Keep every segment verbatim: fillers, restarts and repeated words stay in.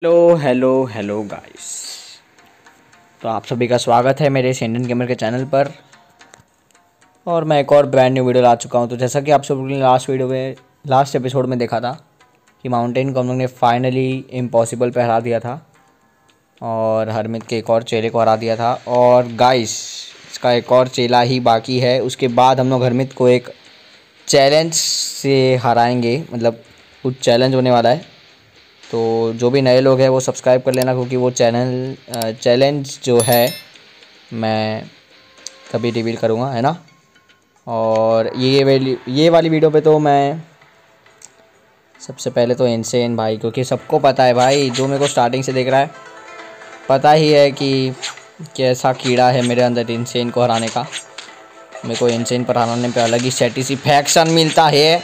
Hello hello hello guys. तो आप सभी का स्वागत है मेरे इस इंडियन गेमर के चैनल पर। और मैं एक और ब्रांड न्यू वीडियो ला चुका हूं। तो जैसा कि आप सब लोगों ने लास्ट वीडियो में लास्ट एपिसोड में देखा था कि माउंटेन को हम लोग ने फाइनली इम्पॉसिबल पे हरा दिया था और हरमित के एक और चेले को हरा दिया था। और गाइस इसका एक और चेला ही बाकी है। उसके बाद हम लोग हरमित को एक चैलेंज से हराएंगे, मतलब कुछ चैलेंज होने वाला है। तो जो भी नए लोग हैं वो सब्सक्राइब कर लेना, क्योंकि वो चैनल चैलेंज जो है मैं कभी रिवील करूँगा, है ना। और ये वाली ये वाली वीडियो पे तो मैं सबसे पहले तो इनसेन भाई, क्योंकि सबको पता है भाई, जो मेरे को स्टार्टिंग से देख रहा है पता ही है कि कैसा कीड़ा है मेरे अंदर इनसेन को हराने का। मेरे को इनसेन पर हराने पे अलग ही सेटिस्फैक्शन मिलता है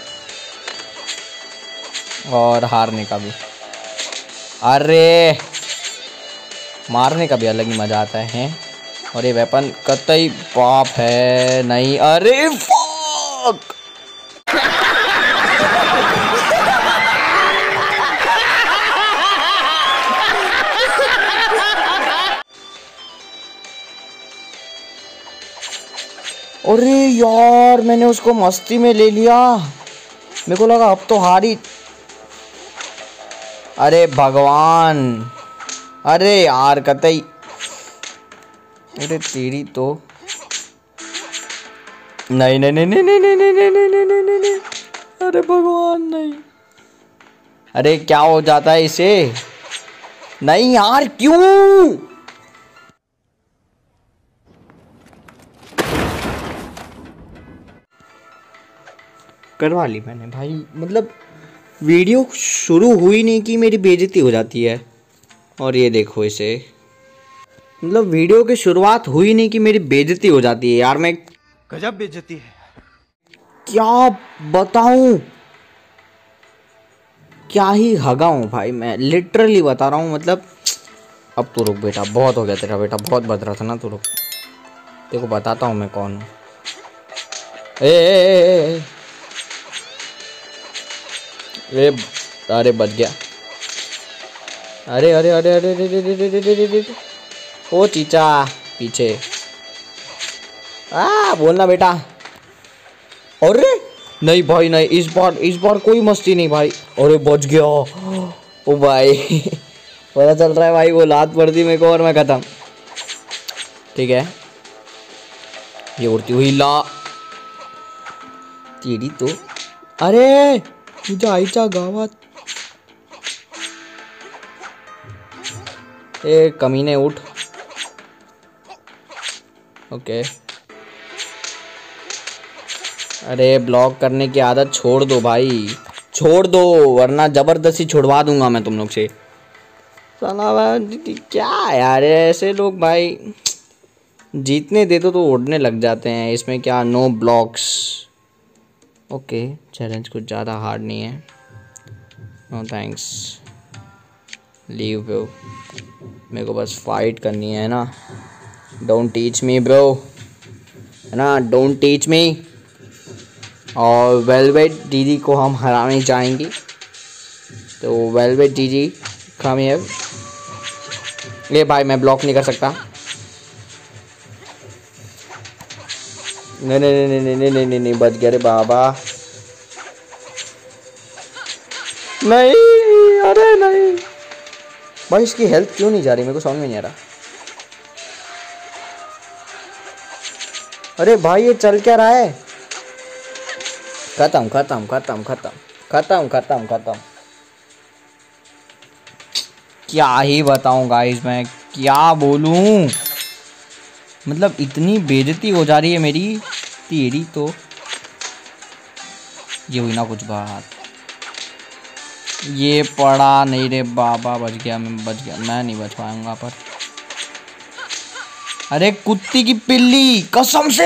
और हारने का भी, अरे मारने का भी अलग ही मज़ा आता है। और ये वेपन कतई पाप है नहीं, अरे फक। अरे यार मैंने उसको मस्ती में ले लिया, मेरे को लगा अब तो हारी। अरे भगवान, अरे यार कतई, अरे तेरी तो नहीं नहीं नहीं नहीं नहीं नहीं नहीं नहीं नहीं नहीं नहीं नहीं, अरे भगवान नहीं। अरे क्या हो जाता है इसे, नहीं यार क्यों। करवा ली मैंने भाई, मतलब वीडियो शुरू हुई नहीं कि मेरी बेइज्जती हो जाती है। और ये देखो इसे, मतलब वीडियो की शुरुआत हुई नहीं कि मेरी बेइज्जती हो जाती है। यार मैं गजब बेइज्जती है, क्या बताऊं, क्या ही हगाऊं भाई, मैं लिटरली बता रहा हूँ। मतलब अब तो रुक बेटा, बहुत हो गया तेरा बेटा, बहुत बज रहा था ना। तो रुक, देखो बताता हूँ मैं कौन हूँ। ए, ए, ए, ए, ए, अरे बच गया। अरे अरे अरे अरे अरे अरे अरे अरे अरे अरे, ओ चीचा पीछे आ बोलना बेटा। अरे नहीं भाई नहीं, इस बार इस बार कोई मस्ती नहीं भाई। अरे बच गया ओ भाई पता चल रहा है भाई, वो लात पड़ दी मेरे को और मैं खत्म। ठीक है, ये उड़ती हुई ला तेरी तो, अरे तुझा आईचा गावात, ए कमीने उठ। ओके, अरे ब्लॉक करने की आदत छोड़ दो भाई, छोड़ दो, वरना जबरदस्ती छुड़वा दूंगा मैं तुम लोग से। साला भाई क्या यार, ऐसे लोग भाई जीतने दे दो तो उड़ने लग जाते हैं। इसमें क्या नो ब्लॉक्स। ओके, चैलेंज कुछ ज़्यादा हार्ड नहीं है। नो थैंक्स, लीव ब्रो, मेरे को बस फाइट करनी है ना। डोंट टीच मी ब्रो, है ना, डोंट टीच मी। और वेलवेट दीदी को हम हराने जाएंगे। तो वेलवेट दीदी कम हियर। ये भाई मैं ब्लॉक नहीं कर सकता, नहीं नहीं नहीं नहीं नहीं नहीं नहीं नहीं, बच गया रे बाबा। नहीं, अरे नहीं भाई, इसकी हेल्थ क्यों नहीं जा रही, मेरे को समझ में नहीं आ रहा। अरे भाई ये चल क्या रहा है, खत्म खत्म खत्म खत्म खत्म खत्म खत्म। क्या ही बताऊं गाइस, मैं क्या बोलूं, मतलब इतनी बेइज्जती हो जा रही है मेरी तेरी तो। ये हुई ना कुछ बात, ये पड़ा नहीं रे बाबा, बच गया मैं, बच गया मैं, नहीं बच पाऊंगा पर। अरे कुत्ती की पिल्ली कसम से,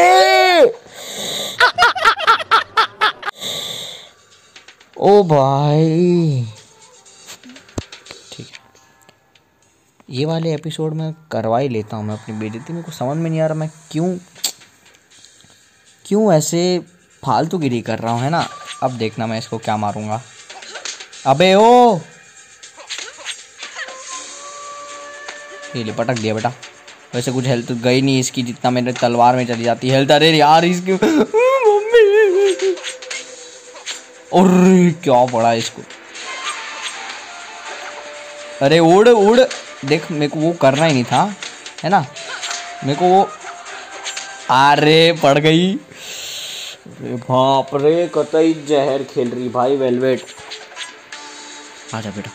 ओ भाई। ठीक है, ये वाले एपिसोड में करवा ही लेता हूँ मैं अपनी बेइज्जती। मेरे को समझ में नहीं आ रहा मैं क्यों क्यों ऐसे फालतूगिरी कर रहा हूँ, है ना। अब देखना मैं इसको क्या मारूंगा। अबे ओ ये ले पटक दिया बेटा। वैसे कुछ हेल्थ तो गई नहीं इसकी जितना मेरे तलवार में चली जाती है हेल्थ। अरे यार इसकी मम्मी, अरे क्या पड़ा इसको। अरे उड़ उड़, देख मेरे को वो करना ही नहीं था है ना, मेरे को वो, अरे पड़ गई। अरे बाप रे, कतई जहर खेल रही भाई वेलवेट। आजा बेटा।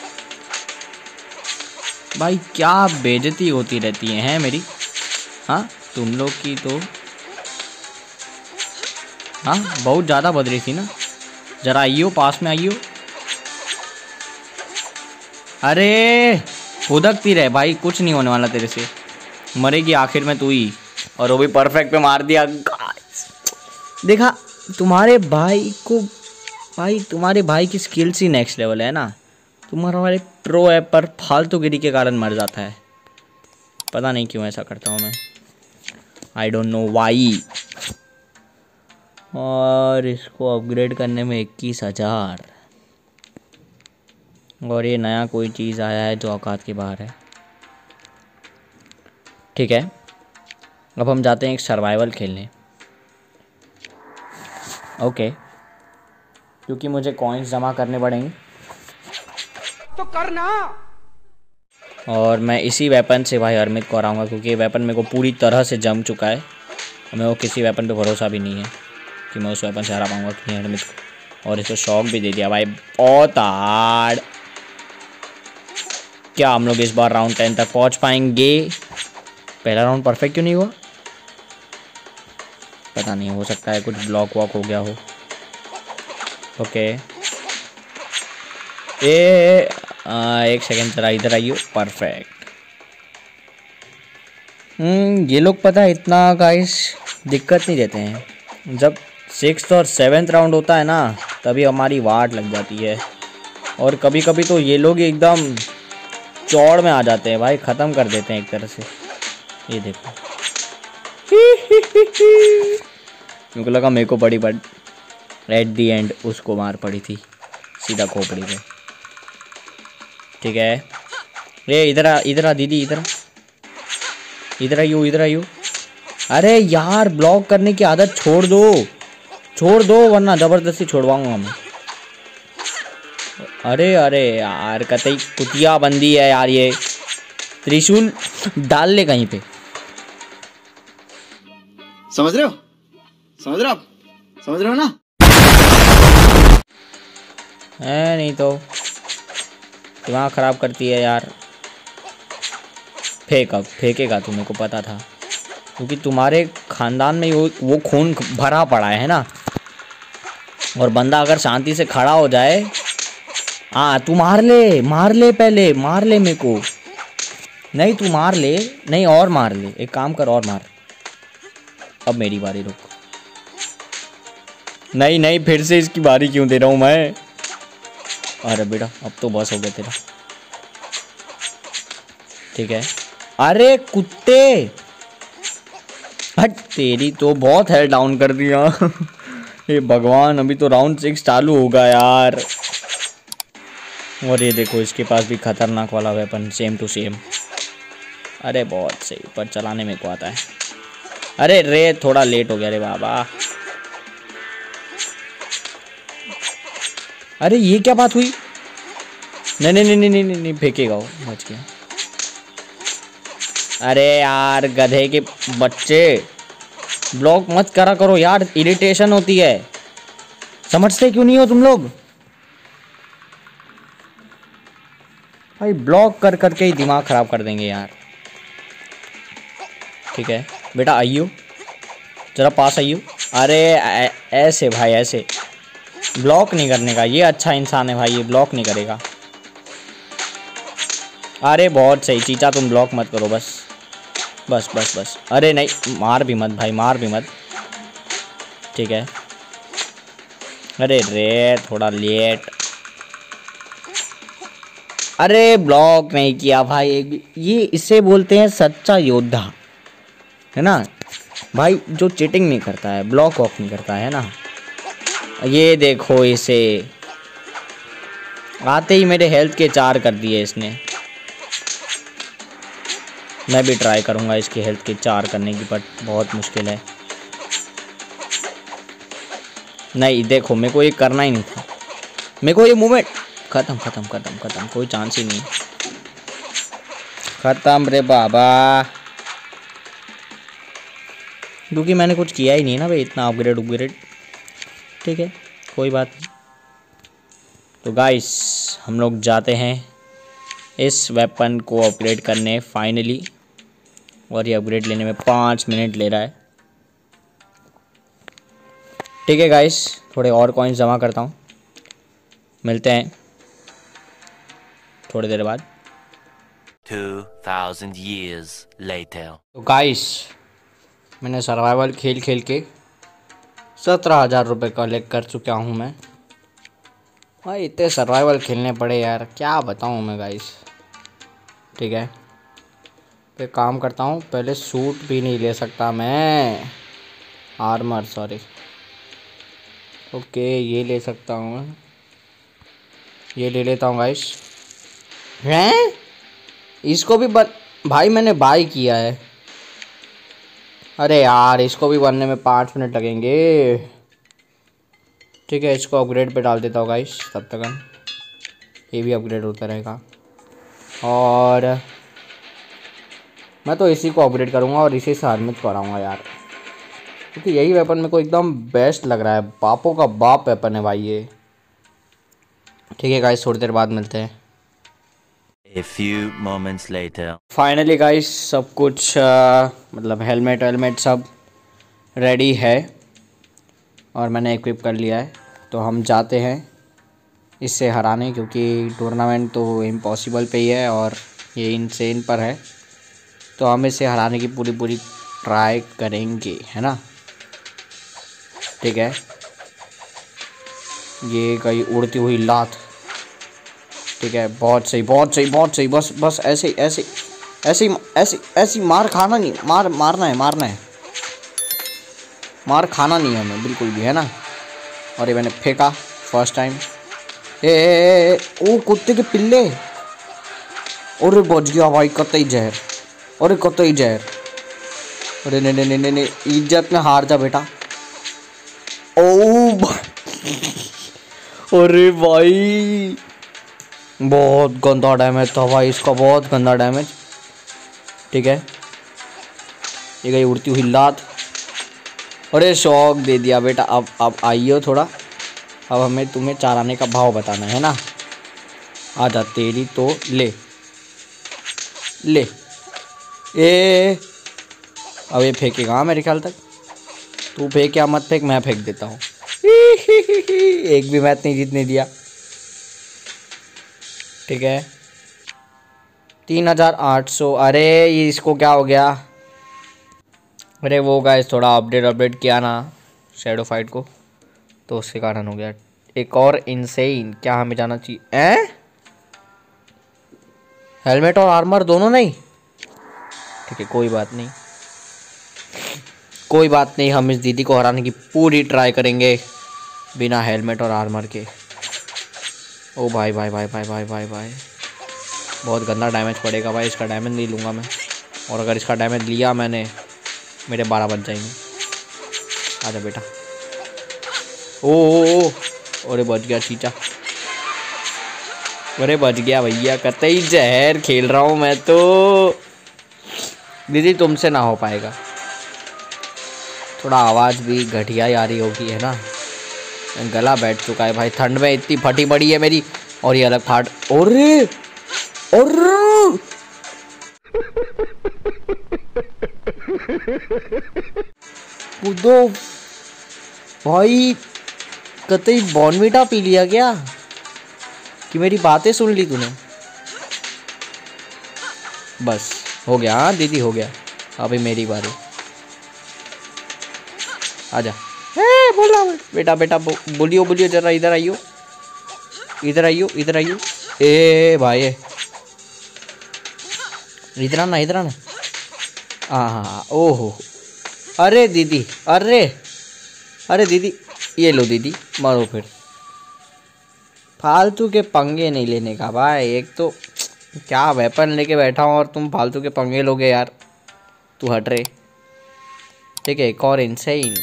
भाई क्या बेइज्जती होती रहती है, हैं मेरी। हाँ तुम लोग की तो हाँ बहुत ज़्यादा बदली थी ना। जरा आइयो पास में आइयो। अरे फुदकती रहे भाई, कुछ नहीं होने वाला तेरे से, मरेगी आखिर में तू ही। और वो भी परफेक्ट पे मार दिया। देखा तुम्हारे भाई को, भाई तुम्हारे भाई की स्किल्स ही नेक्स्ट लेवल है ना। तुम्हारा वाले प्रो है पर फालतू गिरी के कारण मर जाता है। पता नहीं क्यों ऐसा करता हूँ मैं, आई डोंट नो वाई। और इसको अपग्रेड करने में इक्कीस हज़ार। और ये नया कोई चीज़ आया है जो औकात के बाहर है। ठीक है, अब हम जाते हैं एक सर्वाइवल खेलने। ओके, क्योंकि मुझे कॉइन्स जमा करने पड़ेंगे तो करना। और मैं इसी वेपन से भाई हरमित को हराऊंगा, क्योंकि ये वेपन मेरे को पूरी तरह से जम चुका है। और मेरे को किसी वेपन पे भरोसा भी नहीं है कि मैं उस वेपन से हरा पाऊंगा कि हरमित को। और इसको शॉक भी दे दिया भाई, बहुत हार्ड। क्या हम लोग इस बार राउंड टेन तक पहुंच पाएंगे? पहला राउंड परफेक्ट क्यों नहीं हुआ? पता नहीं, हो सकता है कुछ ब्लॉक वॉक हो गया हो। ओके ए आ, एक सेकेंड जरा इधर आइयो। परफेक्ट। हम्म ये लोग पता है इतना गाइस दिक्कत नहीं देते हैं। जब सिक्स्थ और सेवेंथ राउंड होता है ना तभी हमारी वाट लग जाती है। और कभी कभी तो ये लोग एकदम चौड़ में आ जाते हैं भाई, ख़त्म कर देते हैं एक तरह से। ये देखो मेरे को लगा मेरे को पड़ी, बट एट दी एंड उसको मार पड़ी थी सीधा खोपड़ी पे। ठीक है, ये इधर आ, इधर आ दीदी, इधर इधर आइयो, इधर आइयो। अरे यार ब्लॉक करने की आदत छोड़ दो, छोड़ दो वरना ज़बरदस्ती छोड़वाऊंगा मैं। अरे अरे यार कतई कुतिया बंदी है यार, ये त्रिशूल डाल ले कहीं पे। समझ रहे हो, समझ रहे हो आप, समझ रहे हो ना? है नहीं तो दिमाग ख़राब करती है यार। फेंक, अब फेंकेगा तू, मेरे को पता था, क्योंकि तुम्हारे ख़ानदान में वो वो खून भरा पड़ा है ना। और बंदा अगर शांति से खड़ा हो जाए, हाँ तू मार ले, मार ले, पहले मार ले मेरे को। नहीं तू मार ले, नहीं और मार ले, एक काम कर और मार। अब मेरी बारी, रुक। नहीं नहीं फिर से इसकी बारी क्यों दे रहा हूँ मैं? अरे बेटा अब तो बस हो गया तेरा। ठीक है, अरे कुत्ते हट, तेरी तो बहुत हेल्थ डाउन कर दिया। ये भगवान, अभी तो राउंड सिक्स चालू होगा यार। और ये देखो इसके पास भी खतरनाक वाला वेपन, सेम टू सेम। अरे बहुत सही, पर चलाने में को आता है। अरे रे थोड़ा लेट हो गया रे बाबा। अरे ये क्या बात हुई? नहीं नहीं नहीं नहीं नहीं, नहीं फेंकेगा वो, बच गया। अरे यार गधे के बच्चे, ब्लॉक मत करा करो यार, इरिटेशन होती है। समझते क्यों नहीं हो तुम लोग? भाई ब्लॉक कर करके ही दिमाग ख़राब कर देंगे यार। ठीक है बेटा आइयो, ज़रा पास आइयो। अरे ऐसे भाई, ऐसे ब्लॉक नहीं करने का, ये अच्छा इंसान है भाई, ये ब्लॉक नहीं करेगा। अरे बहुत सही चीचा, तुम ब्लॉक मत करो बस बस बस बस। अरे नहीं मार भी मत भाई, मार भी मत। ठीक है, अरे रे थोड़ा लेट। अरे ब्लॉक नहीं किया भाई, ये इसे बोलते हैं सच्चा योद्धा, है ना भाई, जो चीटिंग नहीं करता है, ब्लॉक वॉक नहीं करता है ना। ये देखो इसे आते ही मेरे हेल्थ के चार कर दिए इसने। मैं भी ट्राई करूँगा इसकी हेल्थ की चार करने की, बट बहुत मुश्किल है। नहीं देखो, मेरे को ये करना ही नहीं था, मेरे को ये मूवमेंट ख़त्म ख़त्म ख़त्म ख़त्म, कोई चांस ही नहीं, ख़त्म रे बाबा, क्योंकि मैंने कुछ किया ही नहीं ना भाई, इतना अपग्रेड अपग्रेड। ठीक है कोई बात नहीं। तो गाइस हम लोग जाते हैं इस वेपन को अपग्रेड करने फाइनली, और ये अपग्रेड लेने में पाँच मिनट ले रहा है। ठीक है गाइस, थोड़े और कॉइन्स जमा करता हूँ, मिलते हैं थोड़ी देर बाद। two thousand years later. तो गाइस मैंने सर्वाइवल खेल खेल के सत्रह हज़ार रुपये कलेक्ट कर चुका हूँ मैं भाई। इतने सर्वाइवल खेलने पड़े यार, क्या बताऊँ मैं गाइस। ठीक है पे काम करता हूँ, पहले सूट भी नहीं ले सकता मैं, आर्मर सॉरी, ओके ये ले सकता हूँ मैं, ये ले लेता हूँ गाइस। हैं इसको भी बन भाई मैंने बाई किया है, अरे यार इसको भी बनने में पाँच मिनट लगेंगे। ठीक है इसको अपग्रेड पे डाल देता हूँ गाइस, तब तक हम ये भी अपग्रेड होता रहेगा, और मैं तो इसी को अपग्रेड करूँगा और इसी से हरमित कराऊँगा यार, क्योंकि यही वेपन मेरे को एकदम बेस्ट लग रहा है, बापों का बाप वेपन है भाई ये। ठीक है गाइस थोड़ी देर बाद मिलते हैं। A few moments later. Finally guys सब कुछ आ, मतलब हेलमेट वेलमेट सब रेडी है और मैंने इक्विप कर लिया है। तो हम जाते हैं इससे हराने, क्योंकि टूर्नामेंट तो इम्पॉसिबल पे ही है और ये इनसेन पर है, तो हम इसे हराने की पूरी पूरी ट्राई करेंगे, है ना। ठीक है ये कहीं उड़ती हुई लात, ठीक है बहुत सही बहुत सही बहुत सही, बस बस ऐसे ऐसे ऐसे ऐसे ऐसी मार खाना नहीं, मार मारना है मारना है मार खाना नहीं है हमें बिल्कुल भी, है ना। और ये मैंने फेंका फर्स्ट टाइम, ए, ए, ए ओ कुत्ते के पिल्ले, और बच गया भाई, कतई जहर, अरे कतई जहर, अरे नहीं नहीं नहीं नहीं, इज्जत में हार जा बेटा। ओ अरे भाई बहुत गंदा डैमेज था भाई इसका, बहुत गंदा डैमेज। ठीक है ये गई उड़ती हुई लात, अरे शॉक दे दिया बेटा। अब अब आइयो थोड़ा, अब हमें तुम्हें चाराने का भाव बताना है ना, आ जा तेरी तो ले ले, ए अब ये फेंकेगा मेरे ख्याल तक, तू फेंक या मत फेंक, मैं फेंक देता हूँ। एक भी मैच नहीं जीतने दिया। ठीक है तीन हजार आठ सौ, अरे ये इसको क्या हो गया, अरे वो गाइस थोड़ा अपडेट अपडेट किया ना शैडो फाइट को, तो उसके कारण हो गया। एक और इनसेन, क्या हमें जाना चाहिए हैं, हेलमेट और आर्मर दोनों नहीं, ठीक है कोई बात नहीं कोई बात नहीं, हम इस दीदी को हराने की पूरी ट्राई करेंगे बिना हेलमेट और आर्मर के। ओ भाई भाई भाई भाई भाई भाई भाई बहुत गंदा डैमेज पड़ेगा भाई, इसका डैमेज नहीं लूँगा मैं, और अगर इसका डैमेज लिया मैंने मेरे बारह बच जाएंगे। आजा बेटा, ओ ओ ओ अरे बच गया चीचा, अरे बच गया भैया, कतई जहर खेल रहा हूँ मैं तो। दीदी तुमसे ना हो पाएगा, थोड़ा आवाज़ भी घटिया ही आ रही होगी, है ना, गला बैठ चुका है भाई, ठंड में इतनी फटी पड़ी है मेरी, और ये अलग फाट, अरे अरे कूदो भाई, कतई बॉर्नवीटा पी लिया क्या कि मेरी बातें सुन ली तूने, बस हो गया। हाँ दीदी हो गया, अभी मेरी बारी, आजा ए बोला बेटा बेटा बो, बोलियो बोलियो जरा, इधर आइयो इधर आइयो इधर आइयो, ए भाई इधर आना इधर आना, हाँ हाँ ओहो, अरे दीदी अरे अरे दीदी ये लो दीदी मारो फिर, फालतू के पंगे नहीं लेने का भाई, एक तो क्या वेपन लेके बैठा हूँ और तुम फालतू के पंगे लोगे यार। तू हट रे। ठीक है, एक और इनसेन।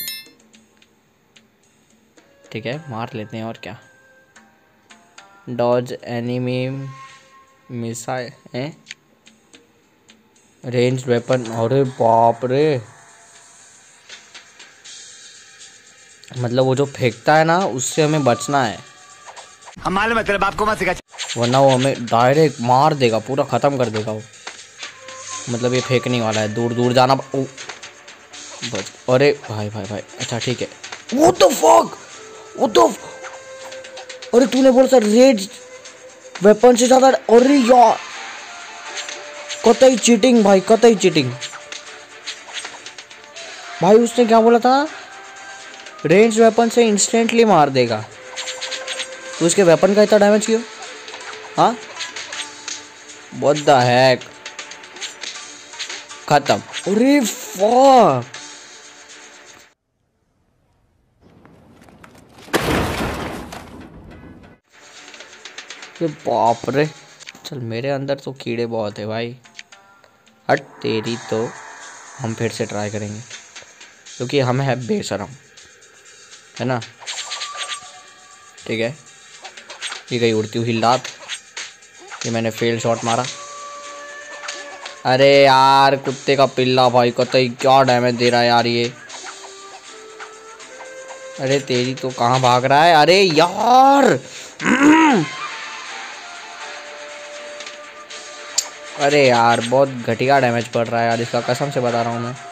ठीक है, मार लेते हैं और क्या। डॉज एनिमी मिसाइल है, रेंज वेपन। अरे बाप रे, मतलब वो जो फेंकता है ना उससे हमें बचना है, हम मालूम है तेरे बाप को मत सिखा। वरना वो हमें डायरेक्ट मार देगा, पूरा ख़त्म कर देगा वो। मतलब ये फेंकने वाला है, दूर दूर जाना। ओ, बच। अरे भाई भाई भाई, अच्छा ठीक है। What the fuck? What the f- अरे तूने बोला था रेड वेपन से ज़्यादा। अरे यार, कतई चीटिंग भाई, कतई चीटिंग भाई। उसने क्या बोला था, रेंज वेपन से इंस्टेंटली मार देगा। तो उसके वेपन का इतना डैमेज क्यों? हाँ, व्हाट द हैक। खत्म। अरे फक, बाप रे। चल, मेरे अंदर तो कीड़े बहुत है भाई। हट तेरी तो। हम फिर से ट्राई करेंगे क्योंकि हम है बेशरम, है ना। ठीक है, ये गई उड़ती हुई लात। ये मैंने फेल शॉट मारा। अरे यार, कुत्ते का पिल्ला भाई, कतई क्या डैमेज दे रहा है यार ये। अरे तेरी तो, कहाँ भाग रहा है? अरे यार अरे यार, बहुत घटिया डैमेज पड़ रहा है यार इसका, कसम से बता रहा हूँ मैं।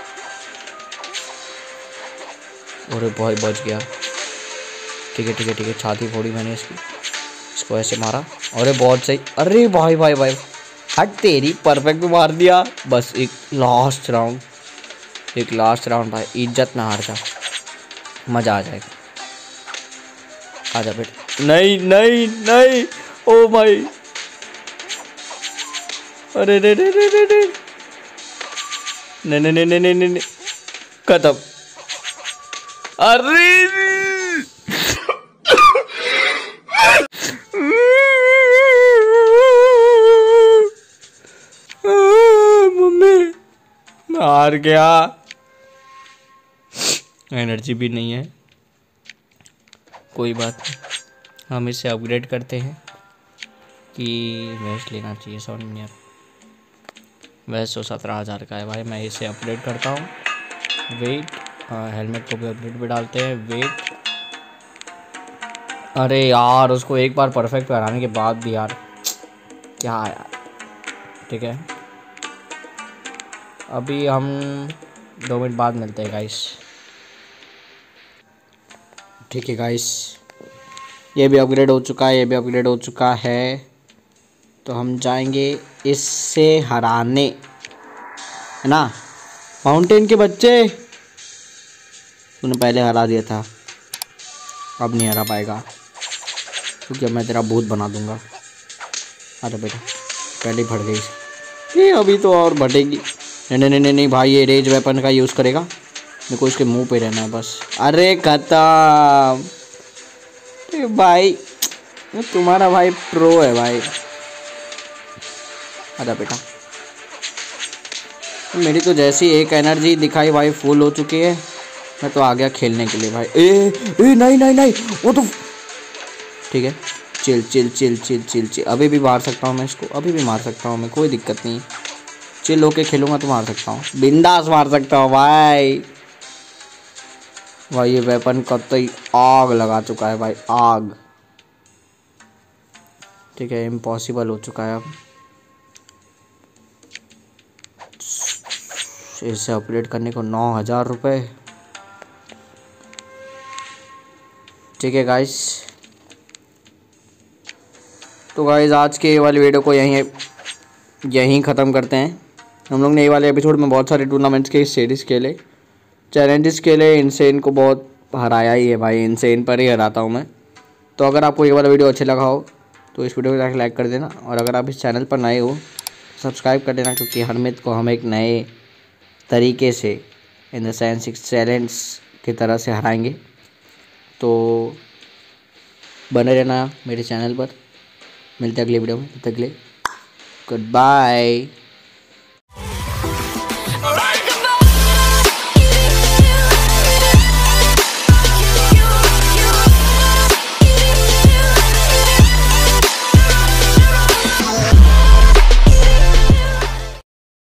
अरे भाई बच गया। ठीक है ठीक है ठीक है, छाती फोड़ी मैंने इसकी। इसको ऐसे मारा। अरे बहुत सही। अरे भाई भाई भाई, हट तेरी, परफेक्ट भी मार दिया। बस एक लास्ट राउंड, एक लास्ट राउंड भाई, इज्जत ना हार जा, मज़ा आ जाएगा। आजा बेटा। नहीं नहीं नहीं, ओ भाई। अरे रे रे रे रे रे, नहीं नहीं नहीं नहीं नहीं, खत्म। अरे मम्मी, मैं हार गया। एनर्जी भी नहीं है, कोई बात नहीं। हम इसे अपग्रेड करते हैं कि वेस्ट लेना चाहिए, समझ नहीं आता। वैसे तो सत्रह हज़ार का है भाई, मैं इसे अपग्रेड करता हूँ। वेट, हेलमेट को भी अपग्रेड पे डालते हैं। वेट, अरे यार, उसको एक बार परफेक्ट कराने के बाद भी यार, क्या यार। ठीक है, अभी हम दो मिनट बाद मिलते हैं गाइस। ठीक है गाइस, ये भी अपग्रेड हो चुका है, ये भी अपग्रेड हो चुका है। तो हम जाएंगे इससे हराने, है ना। माउंटेन के बच्चे, तूने पहले हरा दिया था, अब नहीं हरा पाएगा क्योंकि अब मैं तेरा भूत बना दूंगा। अरे बेटा, पहले ही फट गई ये, अभी तो और फटेगी। नहीं नहीं नहीं नहीं भाई, ये रेज वेपन का यूज़ करेगा, मेरे को इसके मुंह पे रहना है बस। अरे खत्म भाई, तुम्हारा भाई प्रो है भाई। अरे बेटा, मेरी तो जैसी एक एनर्जी दिखाई भाई फुल हो चुकी है, मैं तो आ गया खेलने के लिए भाई। ए ए नहीं नहीं नहीं, वो तो ठीक है। Chill chill chill chill chill chill, अभी भी मार सकता हूँ मैं इसको, अभी भी मार सकता हूँ मैं, कोई दिक्कत नहीं। चिल होके खेलूंगा तो मार सकता हूँ, बिंदास मार सकता हूँ भाई। भाई ये वेपन कतई आग लगा चुका है भाई, आग। ठीक है, इम्पॉसिबल हो चुका है अब। इसे अपग्रेड करने को नौ हज़ार रुपये। ठीक है गाइस, तो गाइस आज के ये वाली वीडियो को यहीं यहीं ख़त्म करते हैं। हम लोग ने ये वाले एपिसोड में बहुत सारे टूर्नामेंट्स के सीरीज़ खेले, चैलेंजेस खेले, इनसेन को बहुत हराया ही है भाई, इनसेन पर ही हराता हूँ मैं। तो अगर आपको ये वाला वीडियो अच्छा लगा हो तो इस वीडियो को जाकर लाइक कर देना, और अगर आप इस चैनल पर नए हो सब्सक्राइब कर देना, क्योंकि हर मित्र को हम एक नए तरीके से इन द सेंस एक चैलेंज की तरह से हराएंगे। तो बने रहना मेरे चैनल पर। मिलते हैं अगले वीडियो में, तब तक के लिए गुड बाय।